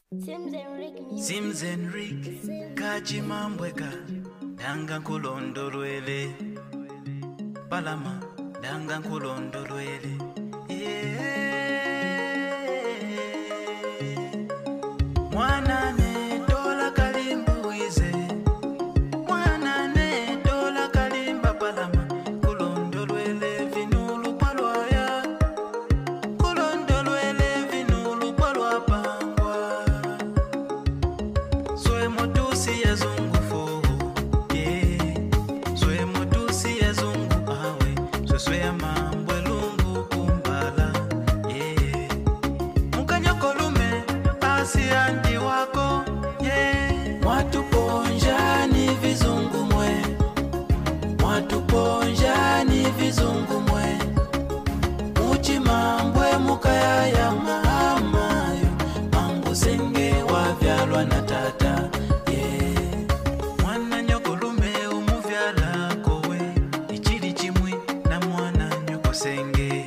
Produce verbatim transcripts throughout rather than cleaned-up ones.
Sims Enrique Kaji Mambweka Danga Kulondo Lwele Palama Danga Kulondo Lwele Mwana ne dola kalimbu ize Mwana ne dola kalimba palama Kulondo Lwele vinulu palwaya Kulondo Lwele vinulu palwa pangwa Soe motusi ya zungu foho yeah. Soe motusi ya zungu awe Soe soe ya mambwe lungu kumbala yeah. Mukanyoko lume asi andi wako yeah. Mwatu ponja ni vizungu mwe Mwatu ponja ni vizungu mwe Uchi mambwe mukaya ya mahamayo Mambu senge wa vyalwa na tata yeah. Mwana nyoko lume umuvyala kowe Ichili chimwi na mwana nyoko senge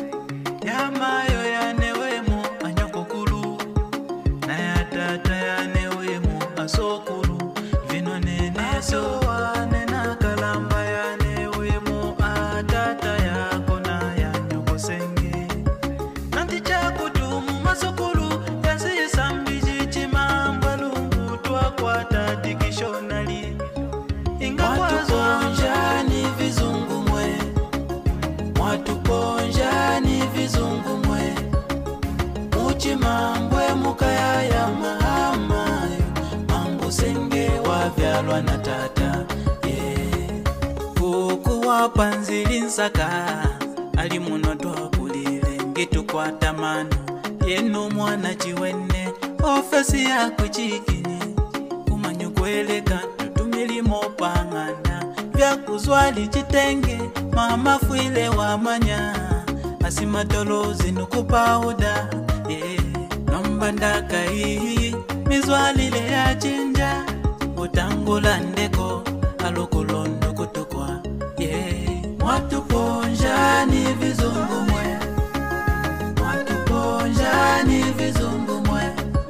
Yamayo yanewemo anyoko kulu Na ya tata yanewemo asokulu Vino neneso wane na kalamba yanewemo atata yako na ya nyoko senge Nanti chakutumu masokulu Yasi sambiji chimamba lungu Tua kwa tati kishonali Inga wazo ponja ni vizungu mwe Mwatu ponja ni vizungu mwe Uchi mambwe mukaya ya mahamayo Mambu senge wa vyalwa na tata yeah. Kuku wapanzili nsaka Ali munotwa kulile Ngitu kwa tamano Yenu mwana chiwene Ofesi ya kuchikini Kumanyu kweleka Tutumili mopangana Vya kuzwali chitenge Mama fuile wa manya Asimatolozi nukupauda yeah. Nombandaka hii Mizwalile ya chinja Utangula ndeko Alukulondo kutukwa yeah. Mwatu ponja ni vizungu mwe Mwatu ponja ni vizungu mwe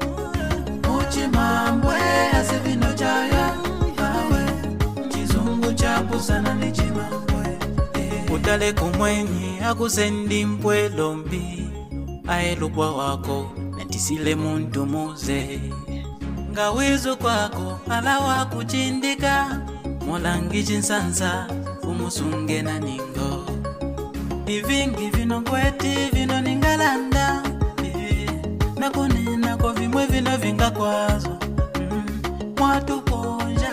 Uchi mambwe asivino chaya Awe Chizungu chapu sana ni chimambwe yeah. Utale kumwenyi akusendi mpwelo mbi Aelukwa wako Nentisile muntu muze Ngawizu kwako alawa kuchindika Molangi chinsansa umusunge na ningo Ivingi vino kweti vino ningalanda yeah. Nakunena kwa vimwe vino vinga kwazo mm. Mwatu ponja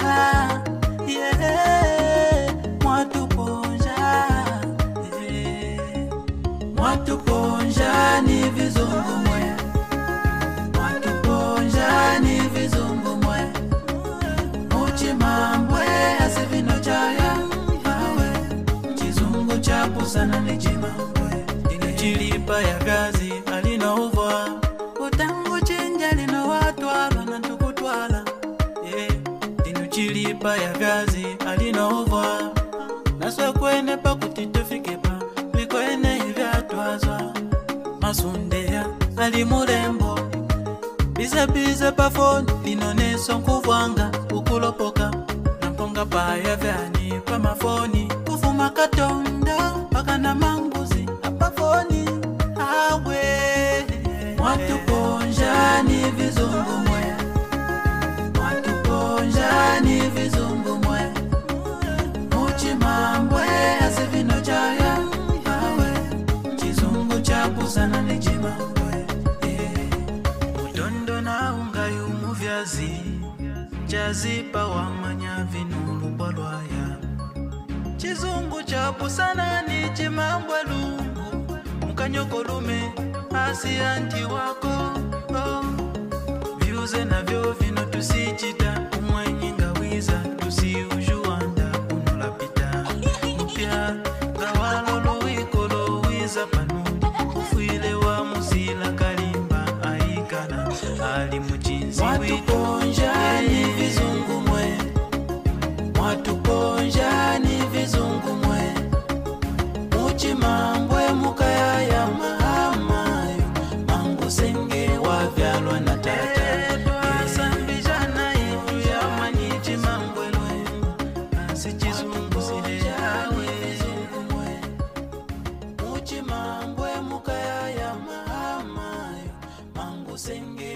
yeah. Mwatu ponja yeah. Mwatu ponja ni vizungu mwe Mwatu ponja ni vizungu mwe Uchi mambwe asivino chaya Awe Chizungu chapu sana ni chimambwe Ino chilipa ya gazi alina uva Utangu chinja lino watwala na tukutwala yeah. Ino chilipa ya gazi alina uva Naswe kwene pa kutitufike pa Vikwene hivya tuazwa Masundea alimurembo Bize bize pa phone Lino neso nkuvwanga ukulopoka Namponga pa ya vyani pa mafoni Kufuma katondo Paka na manguzi Apa phone Awe Mwatu ponja ni vizungu mwe Mwatu ponja ni vizungu mwe Uchi mambwe asivino chaya Awe Chizungu chapu sana ni chimambwe yeah. Utondo na ungayu muvyazi Jazipa wa manya vinulu balwaya Chizungu chapu sana ni chimambwe lungu Mukanyoko lume asi anti wako oh. Vyuze na vyo vino tusichita Umwenye ngawiza tusi ujuanda unulapita Mpya gawalo luwiko lowiza panu Ufuile wa musila kalimba aikana Ali muchinzi Mwatu ponja ni vizungu mwe Mwatu ponja ni vizungu mwe Uchi mambwe mukaya ya mahamayo Mangu senge wa vyalwa na tata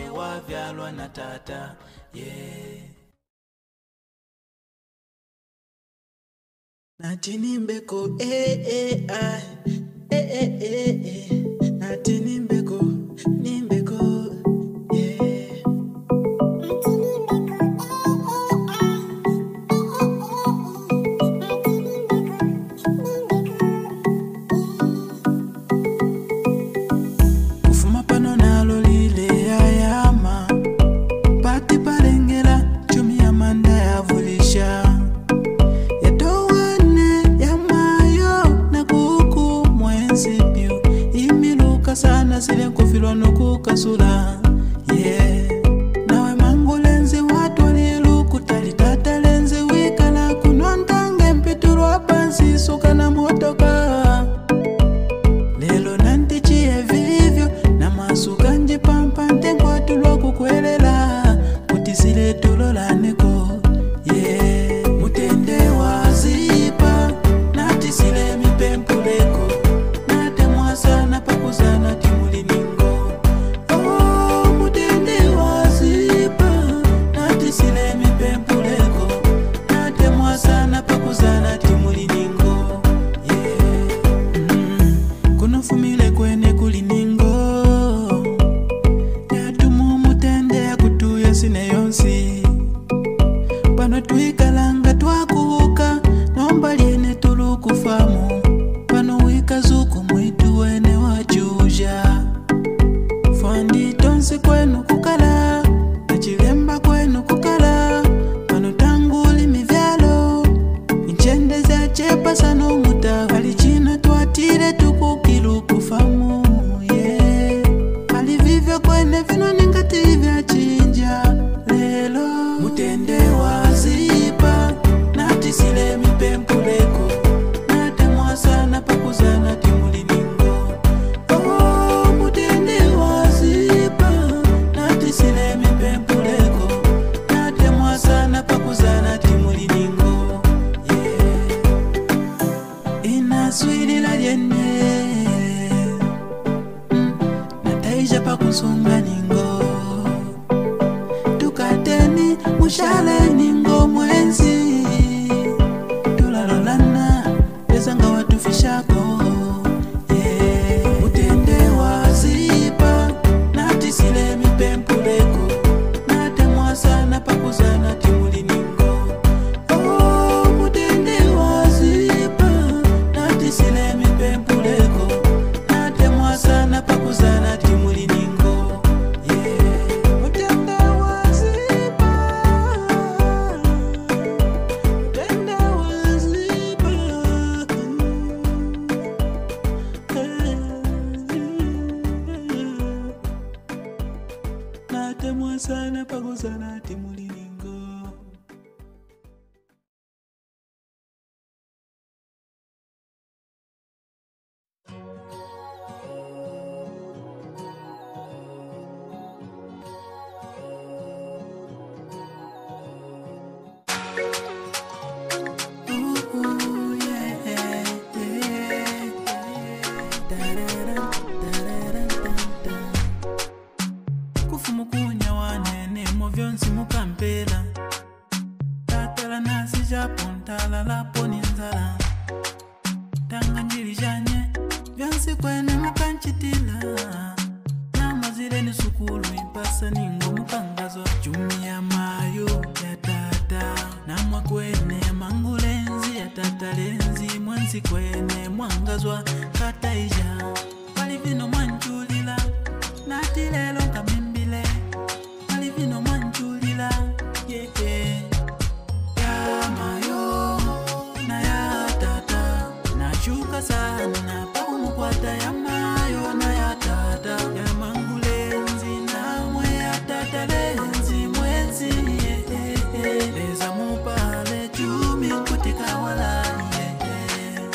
wavyalwa na tata, yeah. Natinimbeko eh eh ah eh eh eh eh Natinimbeko nimbeko yeah. Kufuma pano nalo lile ayama pati palengela chumi ya manda ya vulisha sana sile nkufilwa nukukasula, yeah. Nawe mangulenzi watu waliluku talitata lenzi wikala kunontange mpitulwa pansi suka na motoka. Lelo nantichie vivyo na masuka nji pampa ntengwa tulwa kukwelela kutisile tulola neko, yeah. Mutende wazipa natisile mipempuleko sana pakuzana timuliningo. Oh, mutende wazipa natisile mipempuleko natemwa sana pakuzana timuliningo, yeah. mm. Kunofumile kwene kuliningo yatumu mutende ya kutuya sine yonsi pano tuikalanga twakuhuka nomba liene tulukufamu pano wikazuku mwitu wene wajuja fandi tonsi kwenu kukala na chilemba kwenu kukala pano tanguli mivyalo inchende za chepa sano muta alichina tuatire tukukilu kufamu, yeah. Alivivyo kwene vino ningati vya chinja lelo mutende wazipa natisile mipempuleko natemwa sana pakuzana timuliningo. Oh, mutende wazipa natisile mipempuleko natemwa sana pakuzana timuliningo, yeah. Inaswili la jene mm. Nataija pakusunga ningo tukateni mushale ningo mwenzi tulalolana pesanga watufishako, yeah. Mutende wazipa natisile mipempuleko natemwa sana pakuzana timuliningo. Oh, mutende wazipa natisile mipempuleko natemwa sana pakuzana timuliningo, yeah. Mutende wazipa mutende wazipa natemwa sana pakuzana timuliningo. Ooh, yeah, yeah. Da-da-da, da-da-da-da-da. Kufumu kunya wanene movyonsi mukampela tatala nasi japontala lapo ninzala tanga njiri janye vyansi kwene mukanchitila namazile ni sukulu ipasa ningo mukangazwa chumi ya mayo ya tata namwa kwene mangulenzi ya tata lenzi mwansi kwene mwangazwa kataija palivino mwanchulila natilelo kamimbile palivino mwanchulila, yeah, yeah. Ya mayo na ya tata nachuka sana pakumukwata ya mayo na ya tata ya mangulenzi namwe ya tata lenzi mwenzi, yeah, yeah, yeah. Leza mupale chumi kutika wala, yeah, yeah.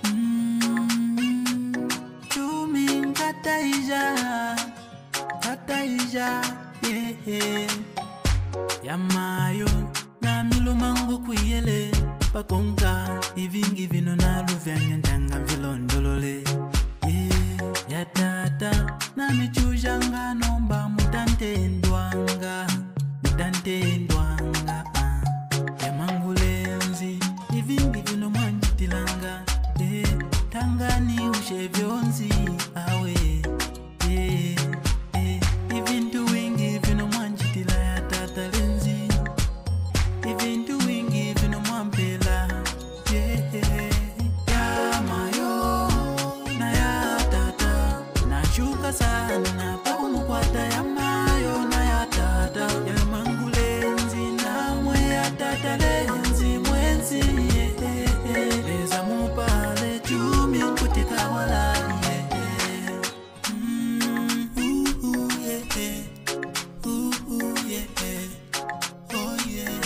mm. Chumi kataija kataija, yeah, yeah. Ya mayo na milumangu kuyele pakonka ivingi vino nalu vyanya ndanga vilondolole, yeah. ya tata na michujanga nomba mutantendwanga mutantendwanga ya mangulenzi ivingi vino mwanjitilanga eh tangani ushe vyonzi awe eh eh ivintu wingi vino mwanjitila ya tata lenzi ivintu wingi vino mwampela yeah ya mayo na ya tata na shuka sana pa umukwata ya mayo na ya tata ya mangulenzi na mwe ya tata lenzi mwenzi yeah leza mupale chumi kutika wala yeah mm uh, uh, yeah uh, uh, yeah oh yeah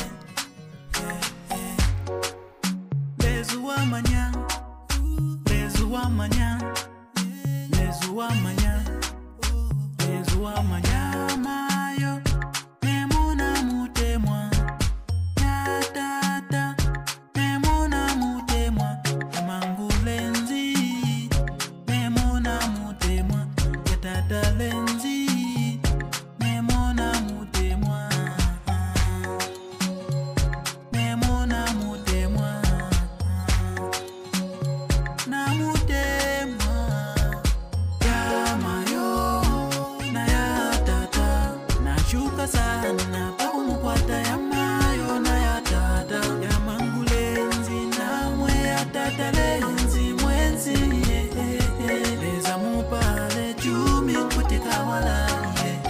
Lezuwa manya, lezuwa manya, lezuwa manya, lezuwa manya mayo, nemuna mutemwa, ya tata, nemuna mutemwa, mangulenzi, nemuna mutemwa, ya tata lenzi, nemuna mutemwa, nemuna mutemwa. Na mutemwa ya mayo na ya tata na shuka sana pa umukwata ya mayo na ya tata ya mangulenzi na mwe ya tata lenzi mwenzi yeah leza mupale chumi kutika wala yeah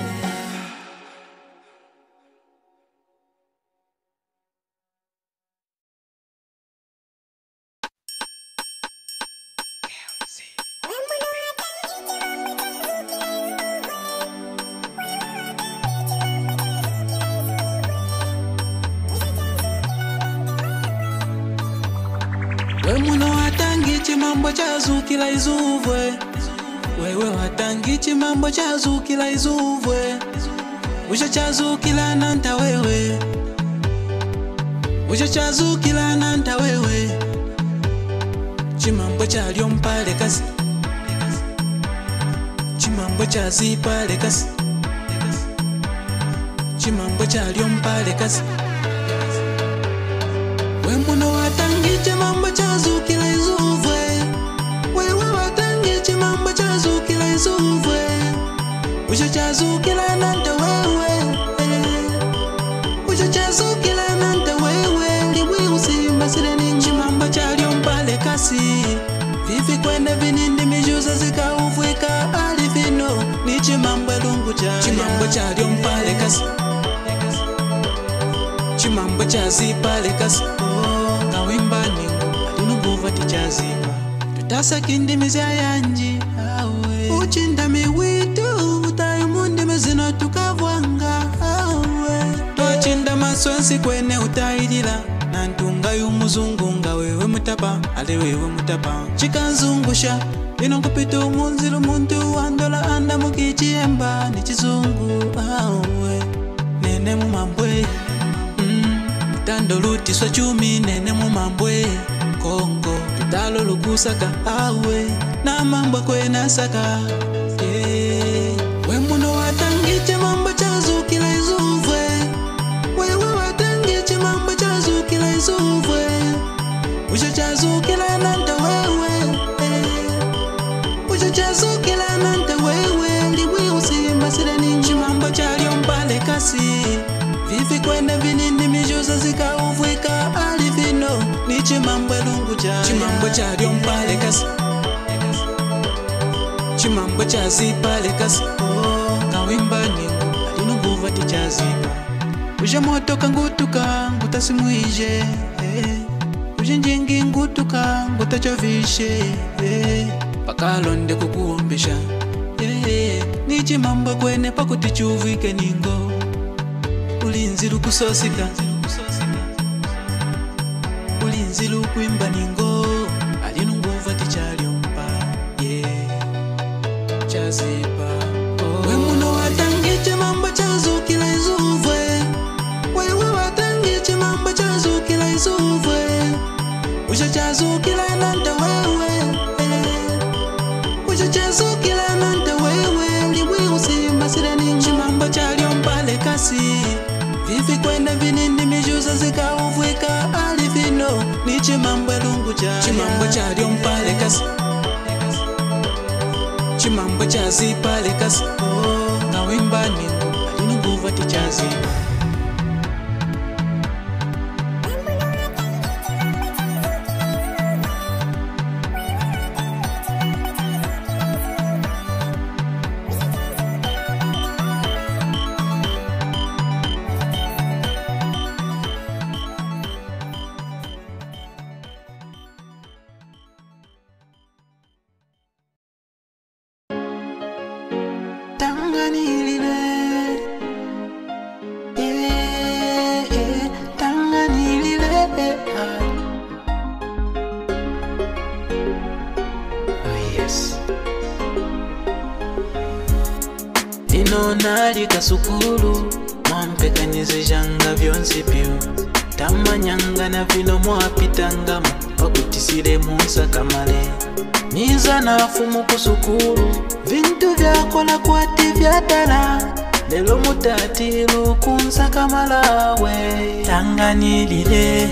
Wemuno watangichi mambo chazukila izuvwe wewe watangichi mambo chazukila izuvwe usha chazukila nanta wewe usha chazukila nanta wewe chimambo chalyo mpale kasi chimambo chazipale kasi chimambo chalyo mpale kasi Wemuno watangichi mambo chazukila izuvwe wewe watangichi mambo chazukila izuvwe usha chazukila nanta wewe usha chazukila nanta wewe liwi usimba sile ninji mambo chalyo mpale kasi vivi kwende vinindi mijuza zika uvwika alivino ni chimambo lungu cha chimambo chalyo mpale kasi chimambo chazipale kasi oh kawimba ningu alinuguva tichazipa tutasa kindimi za yanji awe uchinda miwitu utayumundi mezino tukavwanga awe twachinda maswensi kwene utayidila nantunga yumuzungunga wewe mutapa ale wewe mutapa chikanzungusha lino kupita umunzilu muntu wandola anda mukichiemba ni chizungu awe nene mumambwe Tando luti swa chumi nene mumambwe Kongo tutalo lukusaka awe na mambo kwe nasaka yeah. Wemuno watangiche mambo chazukila izuvwe wewe watangiche mambo chazukila izuvwe usha chazukila nanta wewe usha chazukila nanta wewe liwi usimba sile ninji mambo chalyo mpale kasi vivi kwende vinindi mijuza zika uvwika alivino ni chimambo lungu cha chimambo chalyo mpale kasi chimambo chazipale kasi oh kawimba ningu alinuguva tichazipa usha motoka ngutuka ngutasimuije eh usha njingi ngutuka ngutachovishe eh pakalonde kukuombesha eh ni chimambo kwene pakuti chuvike ningo ulinzi lukusosika ulinzi lukwimba ningo alinunguva tichalyompa yeah chazipa oh. Wemuno watangiche mambo chazukila izuvwe wewe watangiche mambo chazukila izuvwe usha chazukila nanta wewe usha chazukila chimambwe lungu cha chimambwe cha lyompale kasi chimambwe cha zipale kasi na wimba ningu alinu nguva tichazi nali kasukulu mwampekanyeze janga vyonsi pyo tamanyanga na vino mwapitangamu pakutisile munsa kamale niza na wafumu kusukulu vintu vyakola kwati vyadala lelo mutatilu kunsa kamalawe tanganilile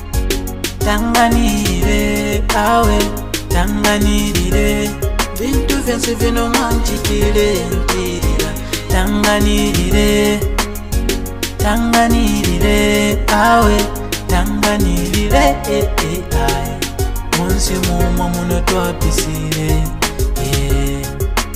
tanganile awe tanganilile vintu vyansi vino mwanchitile ntirila tanganilile tanganilile awe tanganilile eh eh ai munsi mumwa muno twapisile yeah.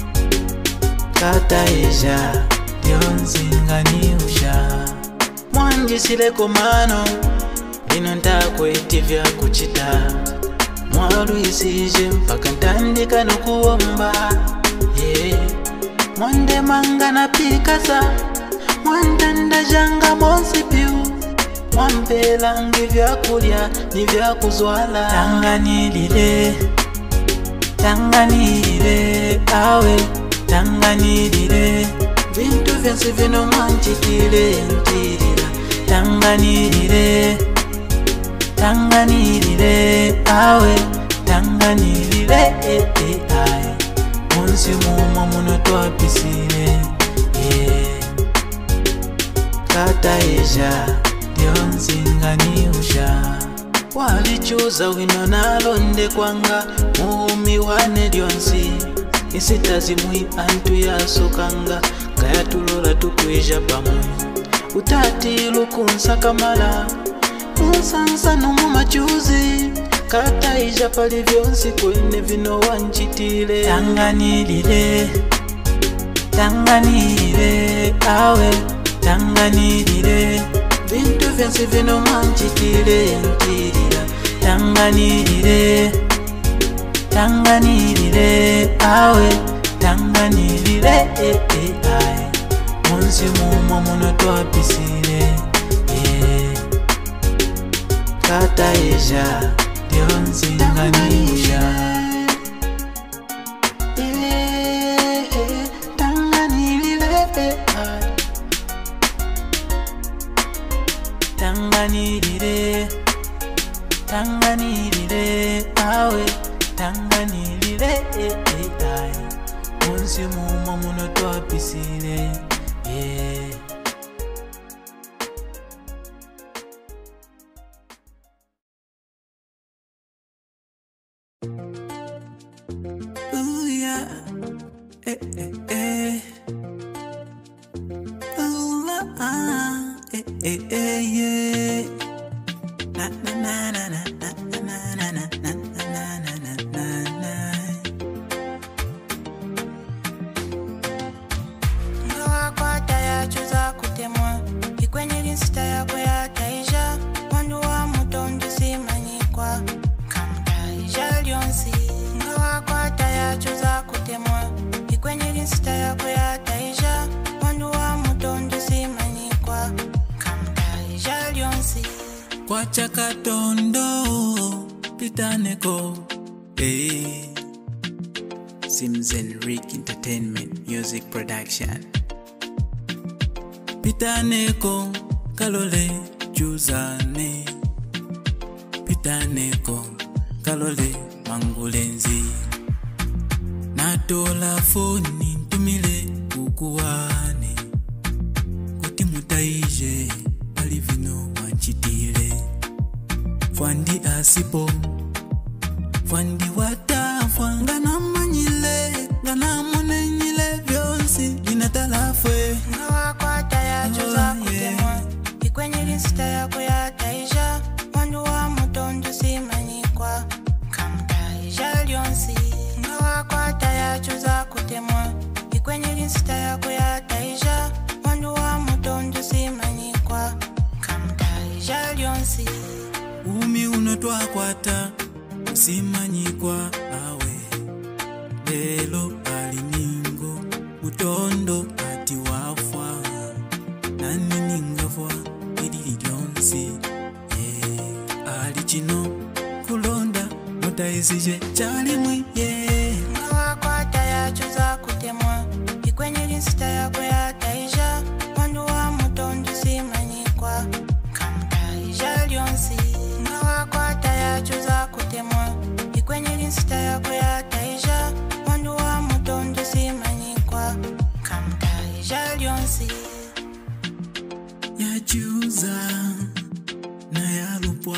Kata eja lyonzinganiusha mwanjisile komano lino ntakweti vyakuchita mwaluisije mpaka ntandika nokuwomba yeah. Mwande manga na pikasa mwandanda janga monsi piu mwampelangi vyakulya ni vyakuzwala tanganilile tanganilile awe tanganilile vintu vyansi vino mwanchitile ntirila tanganilile tanganilile awe tanganilile eh eh ai munsi mumwa muno twapisile yeah. Kata eja lyonzinganiusha walichuza wino nalonde kwanga muumi wane lyonsi isitazimwi antu yasokanga kayatulola tukweja pamwe utatilu kunsa kamala unsansa numu machuzi kata ija pali vyonsi kwene vino wanchitile tanganilile tanganilile awe tanganilile vintu vyansi vino mwanchitile ntirila tanganilile tanganilile awe tanganilile eh eh ai munsi mumwa muno twapisile yeah. Kata eja lyonzinganiusha tanganilile tanganilile tanganilile awe tanganilile eh eh ai munsi mumwa muno twapisile yeah. Ooh yeah, eh eh eh. Ooh la ah, eh eh eh yeah. Na na na na na na na na na na na na na na. Ndoa kwa taya chuza kutemwa ikwenye lista yako ya taisha mwandu wa mutondo simanyikwa kamtaisha lyonsi ndoa kwa taya chuza kutemwa ikwenye lista yako ya taisha mwandu wa mutondo simanyikwa kamtaisha lyonsi Kwa chakatondo pitaneko eh Sims and Rick Entertainment Music Production pitaneko kalole chuzane pitaneko kalole mangulenzi natola foni ntumile kukuwane kuti mutaije alivino wanchitile Fwandi asipo Fwandi wata fwangana manyile Gana mune nyile vyonsi Inatalafwe Ngawa kwa taya chuza kutemwa Ikwenye linsita yako ya taisha Wandu wa mutondu simanyikwa Kamtaisha lyonsi Ngawa kwa taya chuza kutemwa Ikwenye linsita yako ya taisha Wandu wa mutondu simanyikwa Kamtaisha lyonsi Umi unotwa kwata Usimanyikwa awe Lelo aliningo Mutondo ati wafwa Nani ningafwa Idili jonsi Yeah Alichino Kulonda Nota isije Chali mwi Yeah Ngawa kwa taya chuza kutemwa Ikwenye linsita yako ya taisha Wandu wa mutondu simanyikwa Kamtaisha lyonsi Ngawa kwa taya chuza kutemwa Ikwenye linsita yako ya taisha Wandu wa mutondu simanyikwa Kamtaisha lyonsi Yachuza Na yalupwa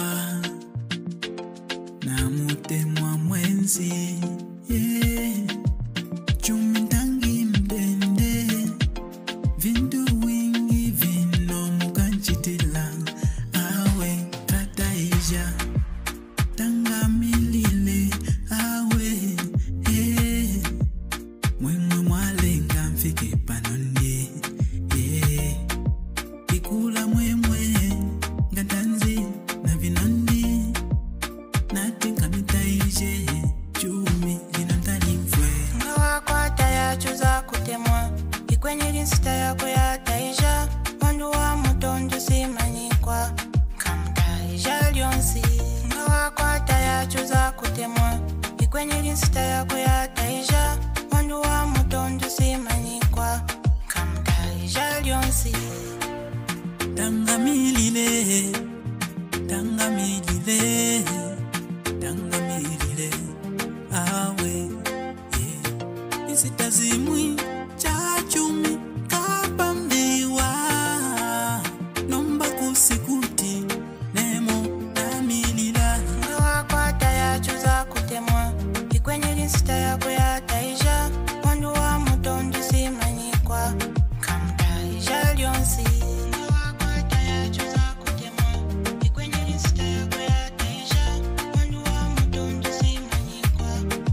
Na mutemwa mwenzi Yeah Chumintangi mdende Vindu wingi vino mukanchitila Awe kataisha Tanga milile awe eh Mwemwe mwalenga mfike panondi eh Ikula mwemwe ngatanzi na vinondi Natinga mitaije chumi linandalimfwe Ngawa kwa taya chuza kutemwa Ikwenye linsita yako ya taisha Wandu wa mutondu simanyikwa Kamtaisha lyonsi Ngawa kwa taya chuza kutemwa Ikwenye linsita yako ya taisha Wandu wa mutondu simanyikwa Kamtaisha lyonsi Tanga milile Tanga milile Tanga milile awe yeah. Isitazimwi chachumi kapambiwa Nomba kusikuti nemo na milila Ngawa kwa taya chuza kutemwa Ikwenye linsita yako ya taisha Wandu wa mutondu simanyikwa Kamtaisha lyonsi Ngawa kwa taya chuza kutemwa Ikwenye linsita yako ya taisha Wandu wa mutondu simanyikwa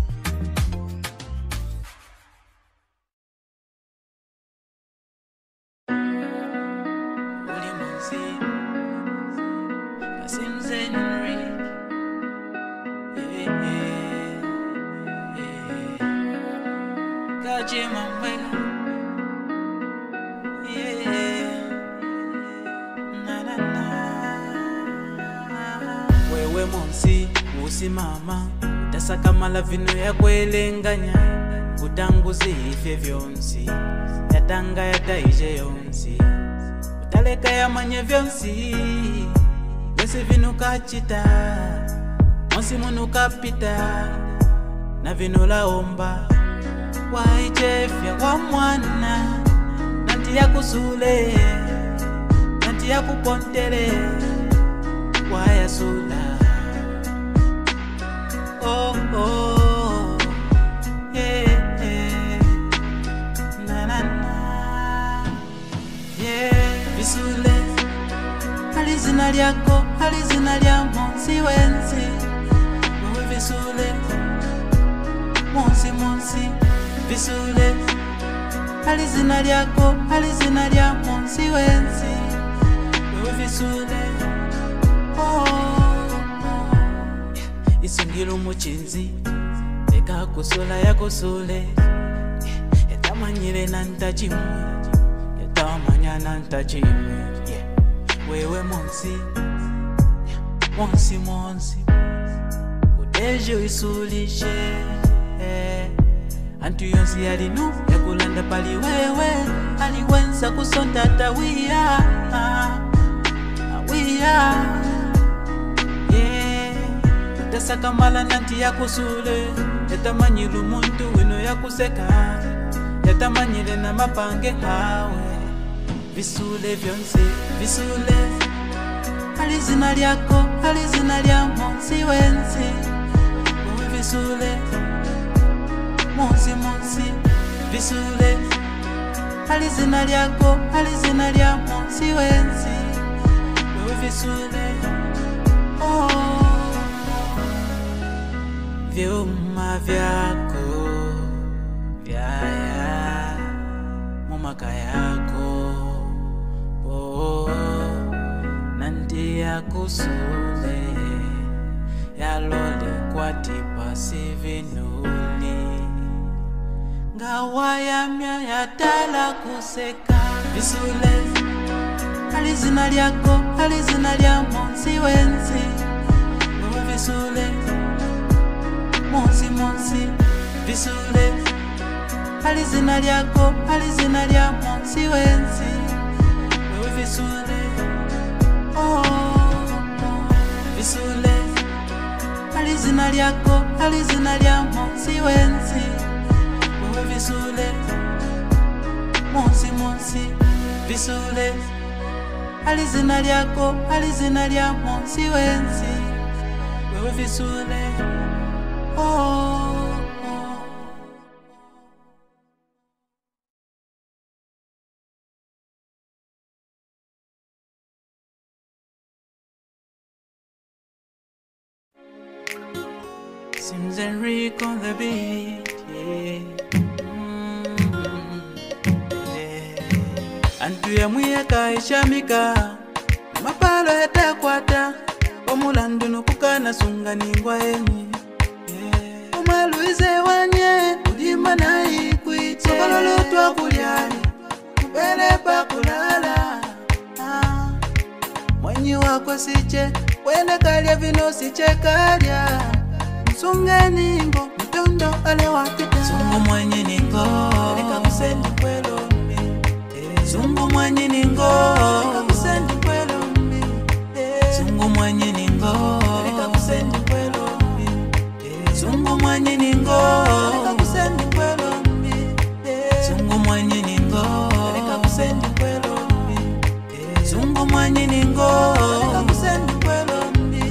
Uli mwanzi Asimze Nrik Yeah yeah Yeah Kaje mamwela Yeah Na na na Wewe monsi usimama Utasaka mala vino ya kwelenganya Utanguzi ife vyonsi Yatanga yataije yonsi Utaleka ya manye vyonsi Yesi vinu kachita Monsi munu kapita Na vinu laomba Waijefya wa mwana Nanti ya kusule Nanti ya kupontele Waya sula Oh oh Yeah yeah Na na na Yeah Visule Alizina lyako Alizina lya monsi wenzi Wewe visule Monsi monsi Visule Alizina lyako Alizina lya monsi wenzi Wewe visule Oh, oh. Isungilo muchinzi Eka kusola ya kusule Yatamanyile na ntajimwe Yatamanya na ntajimwe Wewe monsi Monsi monsi Udejo isulishe Antu yonsi alinu ya kulanda pali wewe Aliwenza kusonda tawia Awia Yeah Utasaka mala nanti ya kusule Yatamanyilu muntu wino ya kuseka Yatamanyile na mapange hawe Visule vyonse Visule alizina lyako alizina lya monsi wensi visule monsi monsi visule alizina lyako alizina lya monsi wensi visule oh vyuma vyako vyaya mumaka yako oh nanti ya kusule yalole kwa tipa sivinuli ngawa ya mya yatala kuseka visule alizina lyako alizina lya monsi wensi visule monsi monsi visule alizina lyako alizina lya monsi wensi visule oh, oh. visule alizina lyako alizina lya monsi wensi visule monsi monsi visule alizina lyako alizina lya monsi wensi visule oh, oh. Sims and Rick on the beat, yeah. Mm-hmm. Yeah. Antu ya mwiyaka ishamika mapalo heta kwata omulandu nukukana sunga ningwa enyi yeah. Umaluize wanye udimba na ikuite sokololo twa kulyali mbele pa kulala ah. Mwenyi wako siche wene kalya vino siche kalya sunga ningo mtondo ale wakita sungu mwenye ningo lika kusendi kwelo mbi sungu mwenye ningo lika kusendi kwelo mbi sungu mwenye ningo lika kusendi kwelo mbi sungu mwenye ningo lika kusendi kwelo mbi sungu mwenye ningo lika kusendi kwelo mbi sungu mwenye ningo lika kusendi kwelo mbi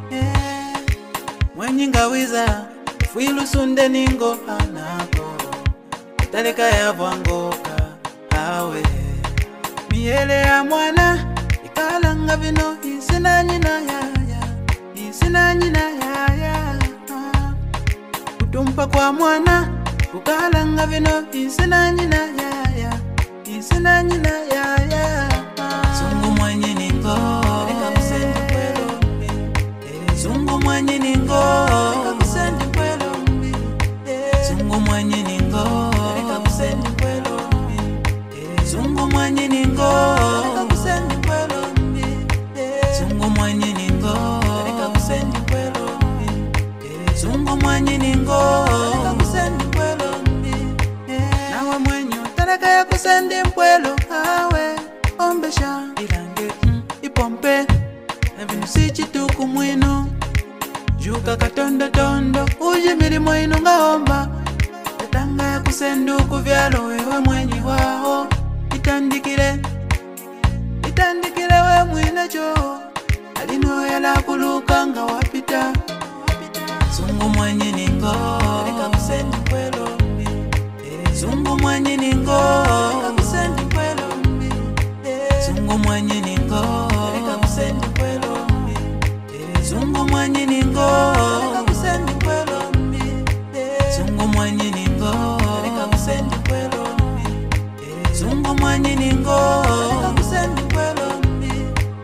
mwenye ngawiza fuilu sunde ningo anako taleka ya vangoka awe miele ya mwana ikalanga vino isina nyina yaya isina nyina yaya kutumpa kwa mwana ukalanga vino isina nyina yaya isina nyina yaya sungu mwenye ningo lika kusendi kwelo mbi sungu mwenye ningo lika kusendi kwelo mbi sungu mwenye ningo lika kusendi kwelo mbi sungu mwenye ningo lika kusendi kwelo mbi sungu mwenye ningo lika kusendi kwelo mbi sungu mwenye ningo lika kusendi kwelo mbi nawe mwenye utaleka ya kusendi mpwelo awe ombesha ilange mm, ipompe na vinu sichituku mwinu juka katondo tondo uje milimo inu ngaomba tatanga ya kusenduku vyalo wewe mwenye wao itandikile itandikile we mwine cho alino yala kuluka nga wapita sungu mwenye ningo lika kusendi kwelo mbi sungu mwenye ningo lika kusendi kwelo mbi sungu mwenye ningo lika kusendi kwelo mbi sungu mwenye ningo lika kusendi kwelo mbi sungu mwenye ningo lika kusendi kwelo mbi sungu mwenye ningo lika kusendi kwelo mbi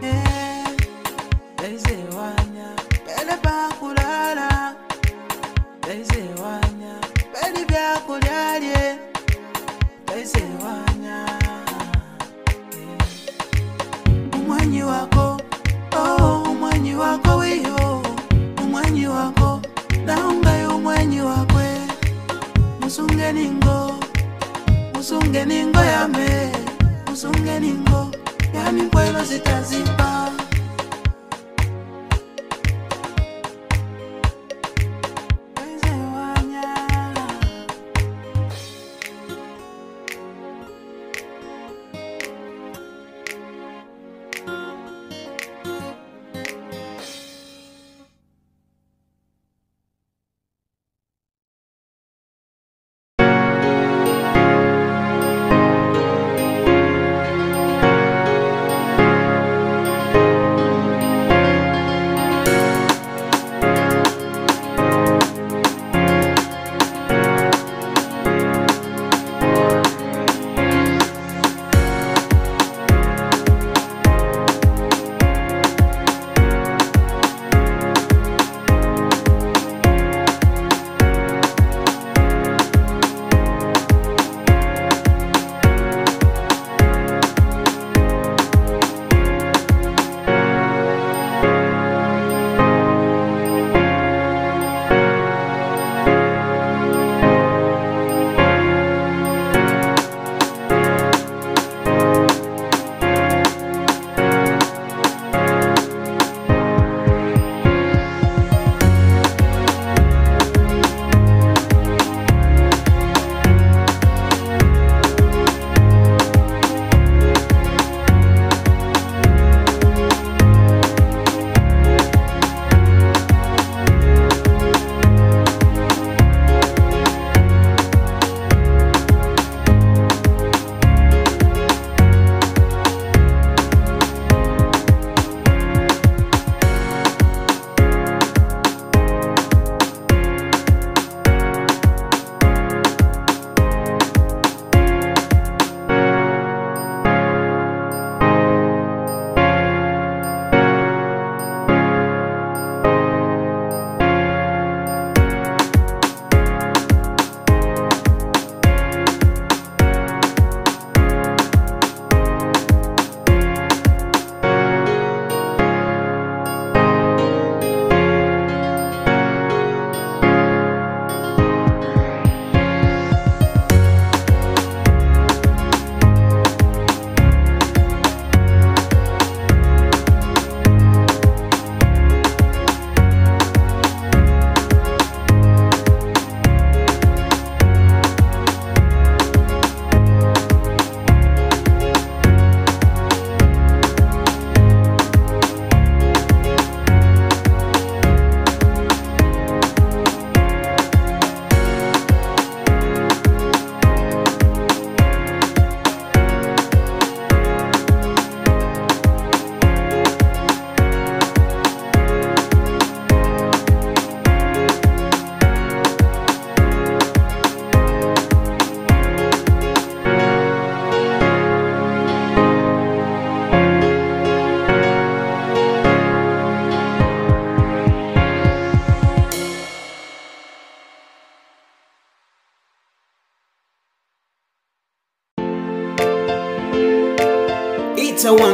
Daisy wanya pele pa kulala Daisy wanya pele bya kulyalye Daisy wanya umwanyi wako oh umwanyi wako wiyo umwanyi wako naunga umwanyi wakwe musunge ningo musunge ningo yame musunge ningo yami kwelo zitazipa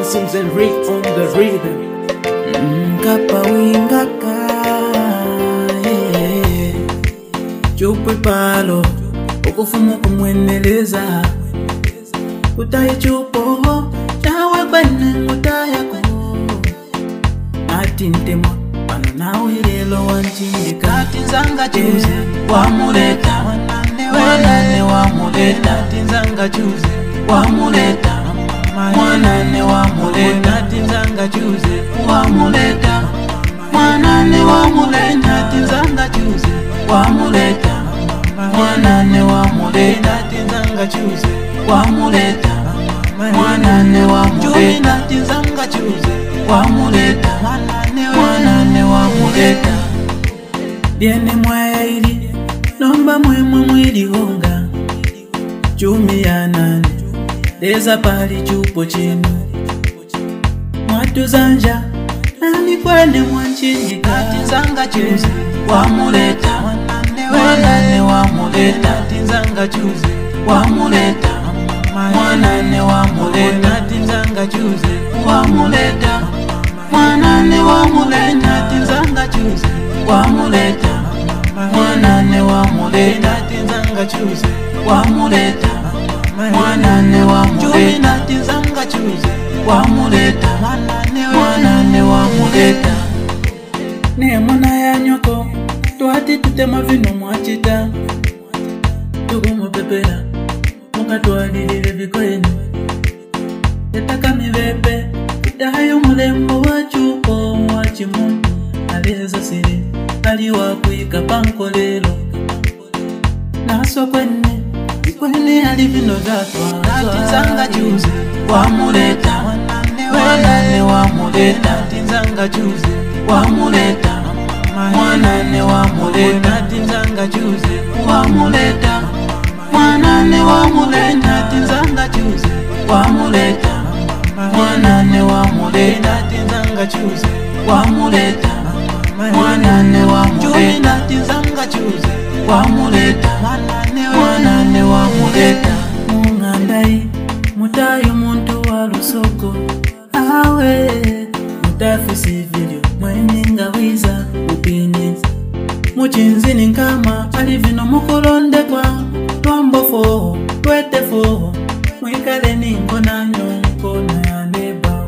Sims and Rick on the rhythm. Nkapa wingaka Chupi palo Ukufumu kumweneleza Kutaye chupo Chawe kwene kutayako Ati ntemo Pano na uirelo wanchindika Ati nzanga chuze Wamuleta Wanane wamuleta Ati nzanga chuze Wamuleta Mwanane wamuleta Ati nzanga chuze Wamuleta Mwanane wamuleta Ati nzanga chuze Wamuleta Mwanane wamuleta Ati nzanga chuze Wamuleta Mwanane wamuleta Ati nzanga chuze Wamuleta Mwanane wamuleta Diene mwaili Nomba mwemwe mwili honga Chumi ya nane Deza pali chupo chino Mwatu zanja Nani kwene mwanchini Kati nzanga chuze Wamuleta Mwanane wamuleta Kati nzanga chuze Wamuleta Mwanane wamuleta Kati nzanga chuze Wamuleta Mwanane wamuleta Kati nzanga chuze Wamuleta Mwanane wamuleta Kati nzanga chuze Wamuleta Mwanane wamuleta Ati nzanga chuze Wamuleta Mwanane wamuleta Nemona ya nyoko Tuati tutema vino mwachita Tuku mupepera Muka tuadilile vikoeni Tetaka mivepe Itahayo mulembo wachupo Wachimu Aleza siri Aliwa kuika panko lelo Naswa kwene Kwene alivino gatwa Ati nzanga chuze Wamuleta Mwanane wamuleta Ati nzanga chuze Wamuleta Mwanane wamuleta Ati nzanga chuze Wamuleta Mwanane wamuleta Ati nzanga chuze Wamuleta Mwanane wamuleta Ati nzanga chuze Wamuleta Mwanane wamuleta Ati nzanga chuze Wamuleta Mwanane wamuleta Mungandai Mutayo muntu wa lusoko Awe Mutafisi video Mweninga wiza upini Muchinzini nkama Alivino mukolonde kwa Twambo fo Twete fo Mwikale ningo na nyonko na ya neba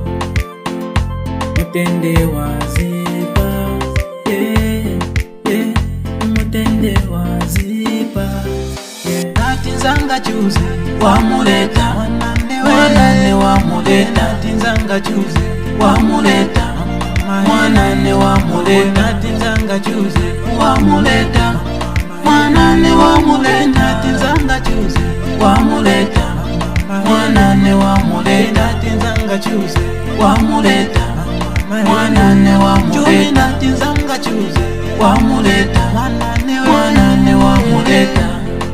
Mutende wazipa Yeah, yeah Mutende wazipa Yeah Ati nzanga chuze Wamuleta Mwanane wamuleta Ati nzanga chuze Wamuleta Mwanane wamuleta Ati nzanga chuze Wamuleta Mwanane wamuleta Ati nzanga chuze Wamuleta Mwanane wamuleta Ati nzanga chuze Wamuleta Mwanane wamuleta Ati nzanga chuze Wamuleta Mwanane wamuleta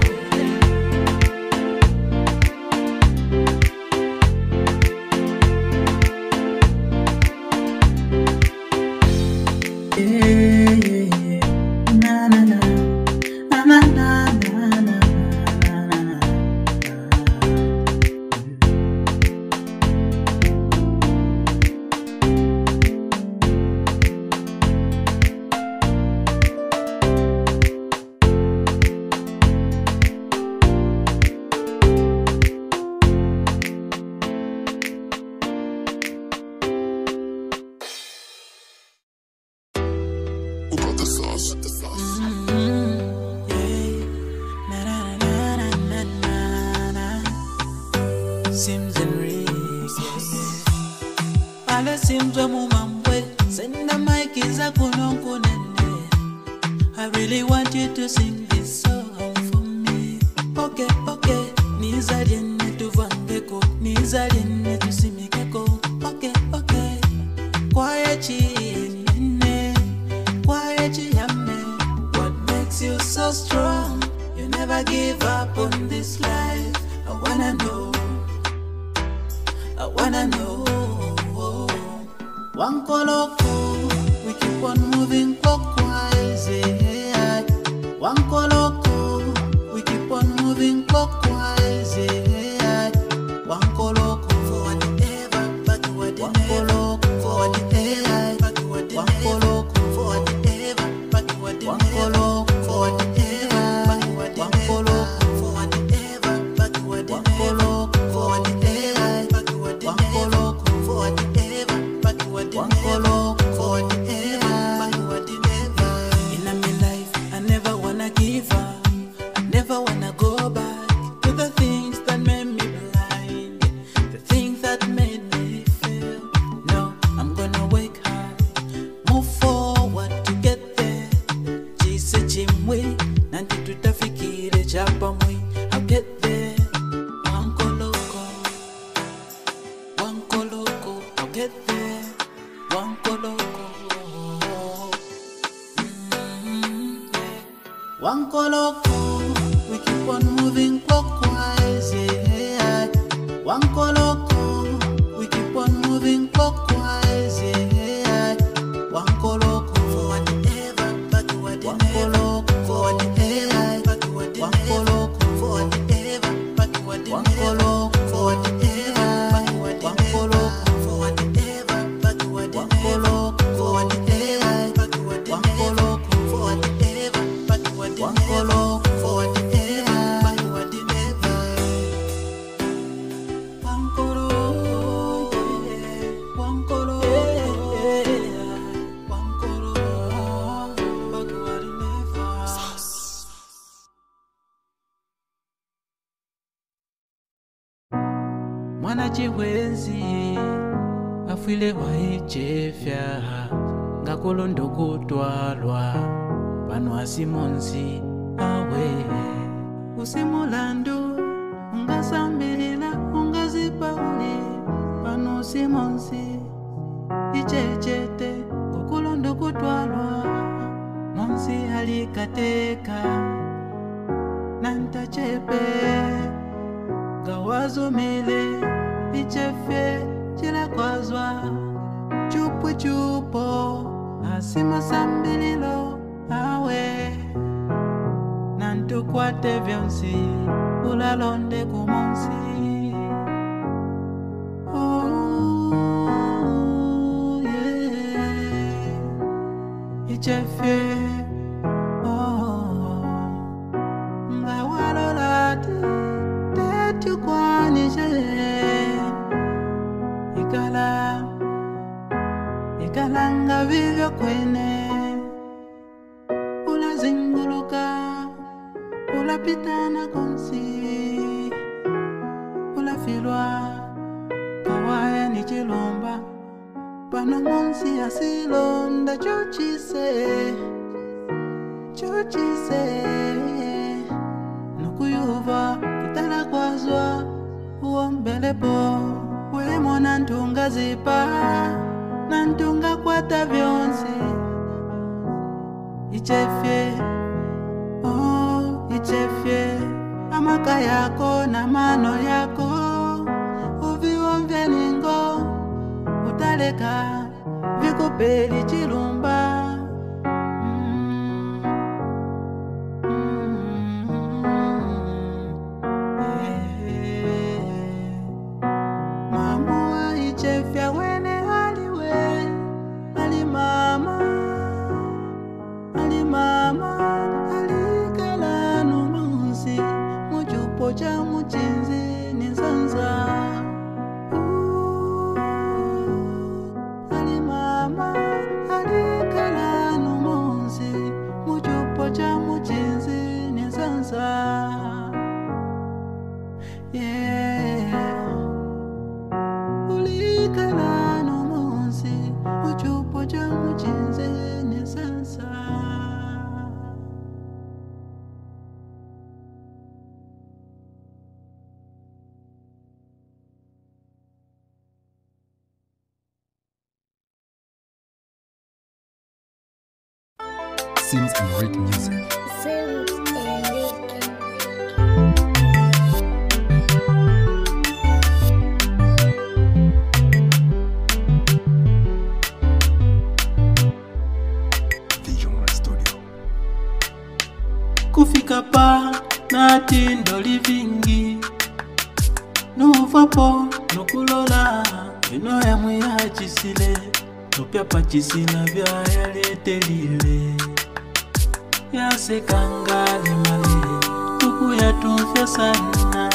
Sims and Rick Pale Sims wa mumambwe Senda mic iza kunonku nene I really want you to sing this song for me Okay, okay Niza jene tuvangeko Niza jene tusimikeko Okay, okay Kwaye chi nene Kwaye chi yame What makes you so strong You never give up on this life I wanna know I wanna know. One colorful, we keep on moving clockwise. Yeah. One colorful, we keep on moving clockwise. Yeah. One colorful, forward ever, backward ichefe wankoloko. Mm, yeah. Wankoloko, we keep on moving clockwise, yeah. Wankoloko, we keep on moving clockwise, yeah. Wankoloko, forward ever, backward never. Forward ever, backward never. Forward ever, backward never. Forward ever, backward never. Forward ever, backward never. Forward ever, backward never. Forward ever, backward never. Forward ever, backward never. Wankolo, wankolo, wankolo, backward never. Mwana chihwenzi afwile waichefya ngakolondo kutwalwa pano asimonzi awe usimulandu ungasambilila ungazipauli pano simonzi ichechete ngakolondo kutwalwa monzi alikateka nantachepe gawazumile ichefe chila kwazwa chupu chupo asima sambililo awe nantukwate vyonsi ulalonde kumonsi. Oh, yeah. Ichefe oh, ngawalolati tukwanishe ikala ikalanga vivyo kwene ulazinguluka ulapitana konsi ulafilwa kawaya ni chilomba pano monsi asilonda chochise chochise nukuyuva kitala kwazwa uombelepo wemo nantunga zipa nantunga kwata vyonsi ichefye oh ichefye amaka yako na mano yako uviwomvye ningo utaleka vikupeli chilumba. Cha muchinzi ni sanza uh, ali mama ali kala numonzi muchupo cha muchinzi ni sanza yeah uli kala numonzi muchupo cha muchinzi ni sanza. Sims and Rick Music. Sims and Rick. The Humor Studio. Kufika pa na tindo livingi nuvapo nukulola ino ya mwiya chisile nupya pa chisila vya yaletelile yasekangale male tuku ya tumfya sana.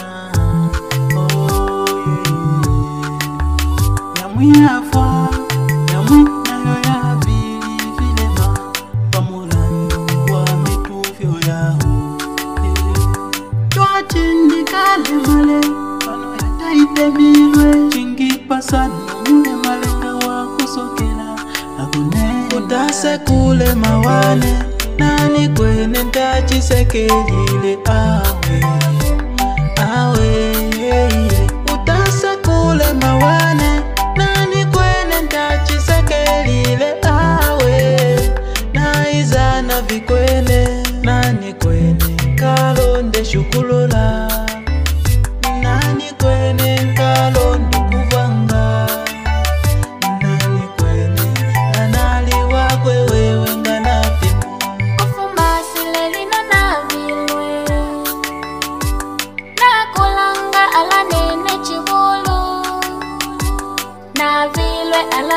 Oh yeah. Ya mwiya fwa ya mwiya yo ya vili vilema pamulandu wa mitufyo yao chwa chindi kale male pano ya taite milwe chingi pasano mune malenga wa kusokela akune utase kule mawane nani kwene ndachisekejile awe awe utase kule mawane nani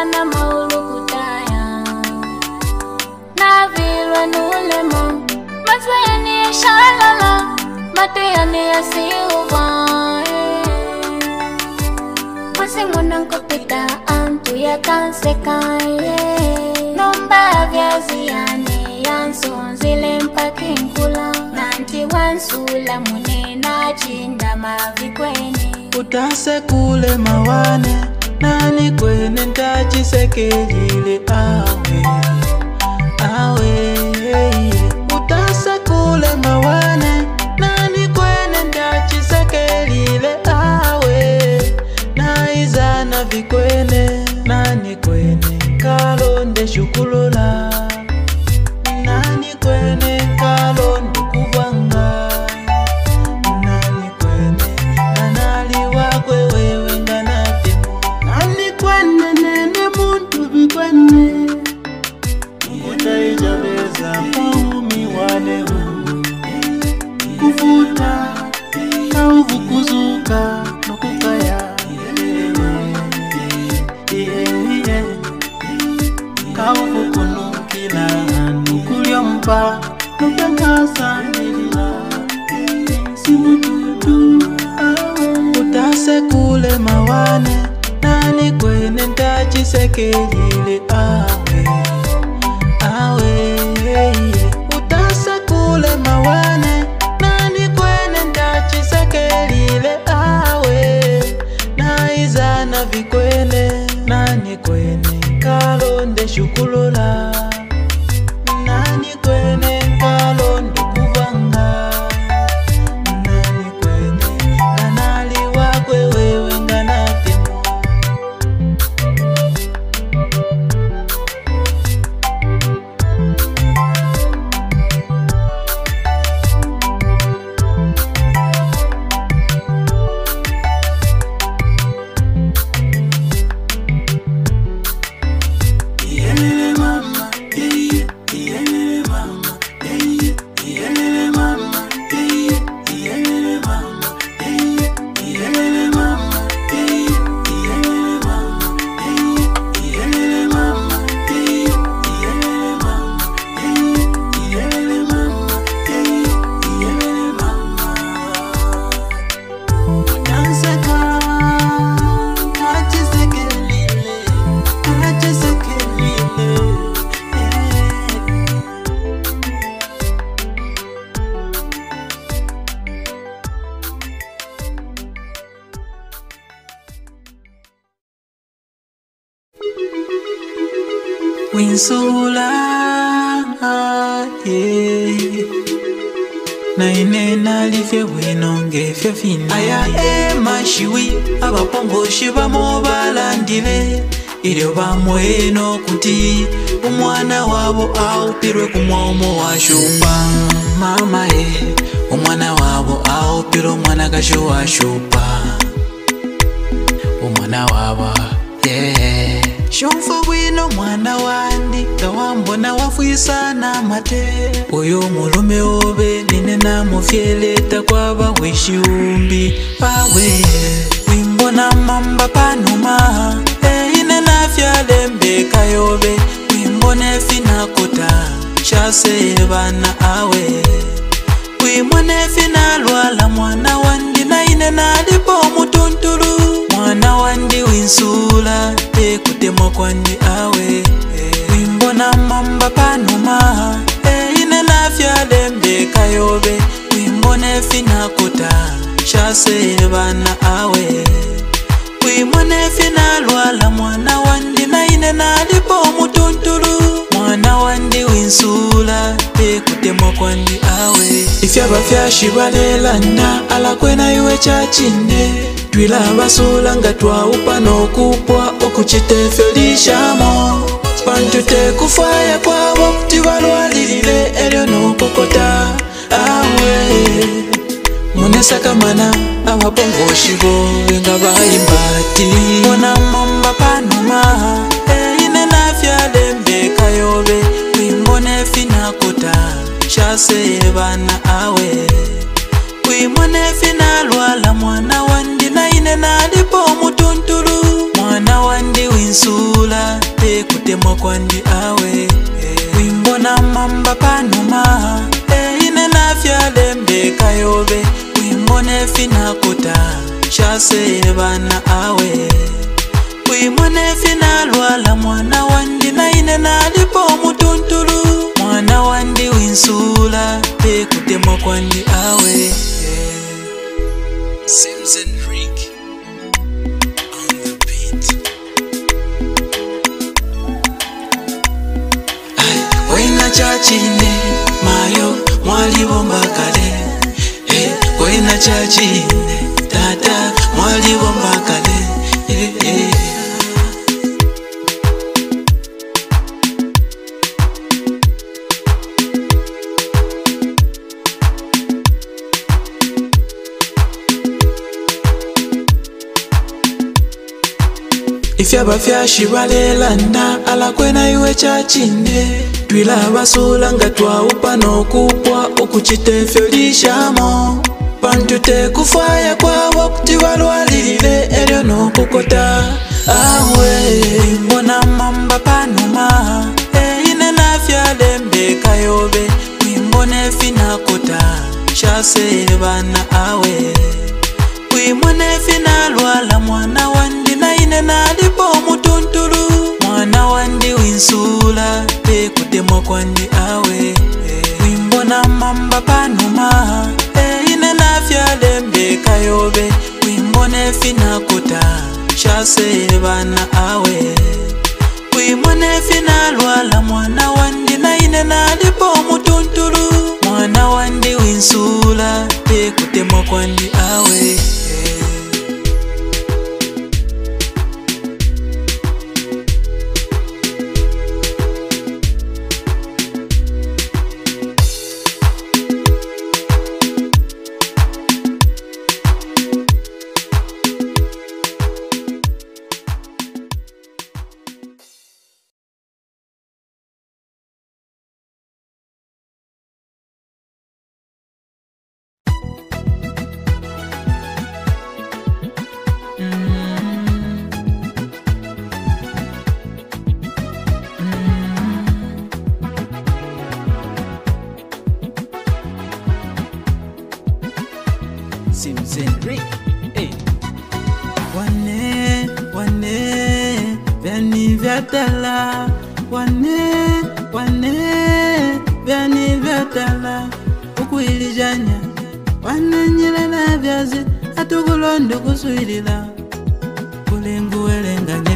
na maulu kutaya na vilwa nulemo matwayani ya shalala matuyani ya siuwa Masi mwana nkopita antu ya kansekaye Nomba vyazi yane yansonzile mpaki nkula Nanti wansula munena chinda mavikweni Utase kule mawane nani kwene ntachi sekejile awe Awe Utase kule mawane nani kwene ntachi sekejile awe Naizana vikwene nani kwene kalonde shukulula Nani kwene kalonde kuvanga Nani kwene nanali wakwe wewe nganatemo Nani kwene nene muntu vikwene Utaijabeza paumi wale ungu Kufuta na uvukuzuka nukukaya Kaufukunukila nukuliomba Nukangasa nilila Simututu Utase kule mawane Nani kwene ntachi sekejile awe Awe Utase kule mawane Nani kwene ntachi sekejile awe Naizana vikwene Nani kwene kalonde shukulula Nani kwene kalonde kuvanga Nani kwene kanali wakwe wewe nganatemo Winsula yeah. Na inena lifye winonge fye fina Aya ema shiwi abapongo shiba mobalandile Ilio bamweno kuti umwana wabo aupirwe kumwomo wa shupa Mama e umwana wabo aupirwe umwana kashu wa shupa Umwana wabo yeah Shomfo wino mwana wandi Kawambona wafuisa na mate Uyo mulume obe nine na mufyeleta kwa bawishi umbi Pawe Wimbona mamba panuma E ine na fyale mbeka yobe Wimbone fina kota Shase bana awe Wimbone fina lwala mwana wandi Na ine na lipo mutuntulu Mwana wandi winsula Ekutemo kwandi awe Wimbona mamba panuma E ine na fyale mbeka yobe Wimbone fina kota Shase bana awe Wimbone fina lwala mwana wandi Na ine na lipo mutuntulu Mwana wandi winsula Ekutemo kwandi awe Ifyaba fyashibalelana Alakwena iwe chachinde Twila basula nga twaupa n'okupwa okuchitefyo lishamo Bantu tekufaya kwabo kuti balwalilile elyo n'okokota awe Munesa kamana abapongoshi bowe nga bayimbati Mwana mamba panuma Eine na fyale mbeka yobe Wimbone fina kota Shase bana awe Wimbone fina lwala mwana wandi Na ine na lipo mutuntulu Mwana wandi winsula kutemwa kwandi awe wimbona mamba panuma ine nafyalembe kayobe wimbone fina kota shase bana awe wimone fina lwala mwana wandi na ine nalipo mutuntulu mwana wandi winsula e kutemwa kwandi awe Sims and Rick on the beat. Wena chachine mayo mwali bomba kale eh wena chachine tata mwali bomba kale eh eh Ifyaba fyashi balelanda ala kwena iwe chachine twila basula nga twaupa n'okupwa okuchitefyo lishamo bantu tekufaya kwabo kuti balwalire eryo n'okukota awe mbona mamba panuma eine nafyalembe kayobe wimbone fina kota shase bana awe wimone fina lwala mwana wandi na ine nalipo mutuntulu mwana wandi winsula e kutemwa kwandi awe wimbona mamba panuma e ine nafyalembe kayobe wimbone fina kota shase bana awe wimone fina lwala mwana wandi na ine nalipo mutuntulu mwana wandi winsula e kutemwa kwandi awe Sims and Rick hey. Wane, wane, vyani vyatala Wane, wane, vyani vyatala Ukuilijanya Wane nyile na vyazi Atukulondo kusuilila Kulingu elenganye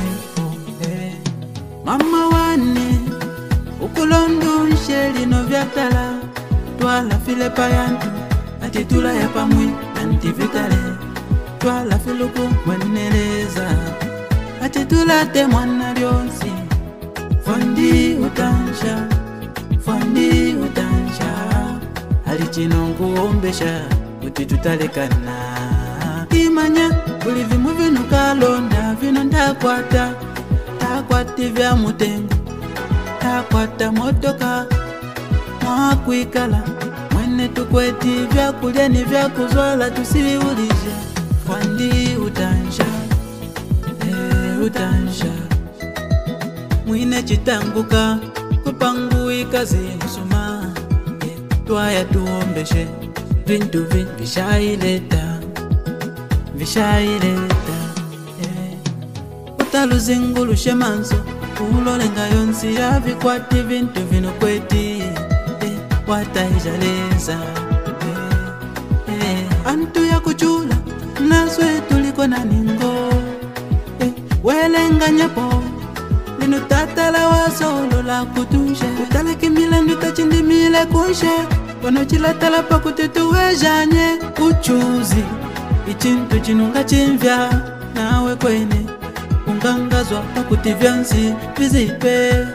Mama wane Ukulondo nsheli no vyatala Twala file payantu Ati tula ya pamwi antivitale Twala filuku mweneleza Ati tula te mwana lyonsi Fondi utansha Fondi utansha Alichinongu ombesha Uti tutalekana Imanya ulivimu vinu kalonda Vinu ndakwata Takwati vya mutengu Takwata motoka Mwakwikala Mwene tukweti vya kulya ni vya kuzwala tusiulisha Fondi utansha Eh utansha Mwine chitanguka Kupangu ikazi usuma eh, Twaya tuombeshe Vintu vintu vishaileta Vishaileta eh. Utaluzingulu shemanso Ulolenga yonsi ya vikwati vintu vinu kweti eh, Wataijaleza eh, eh. Antu ya kuchula Naswe tuliko na ningo eh, Welenga nyapo Linu tatala wa solo la kutunje Utaleki mile nduta chindi mile kunshe Wano chila talapa kutetuwe janye Uchuzi Ichintu chinunga chimvya Nawe kwene Ungangazwa pakuti vyansi Vizipe eh,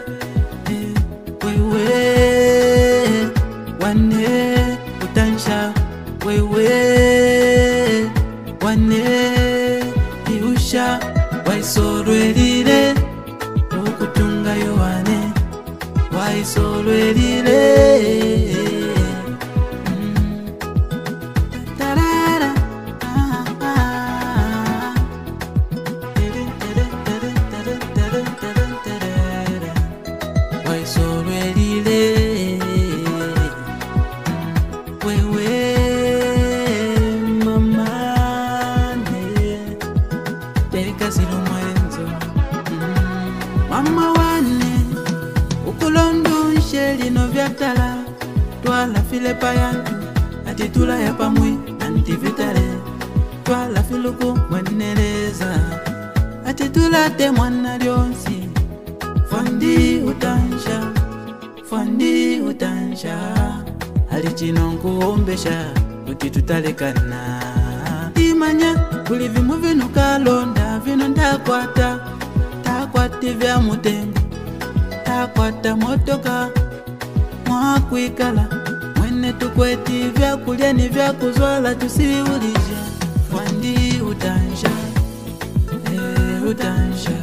Wewe Wane utansha Wewe Wane Iusha Waisorwelile Ukutunga yowane Waisorwelile bulondu nsheli no vyatala twala file payantu ati tula ya pamwi anti vitale twala filuku mweneleza ati tula te mwana lyonsi Fandi utansha Fandi utansha alichino nkuombesha kuti tutalekana imanya kuli vimu vinu kalonda vinu ndakwata takwati vya mutengo takwata motoka mwakwikala mwene tukweti vya kulya ni vya kuzwala tusiulija Fandi utansha eh utansha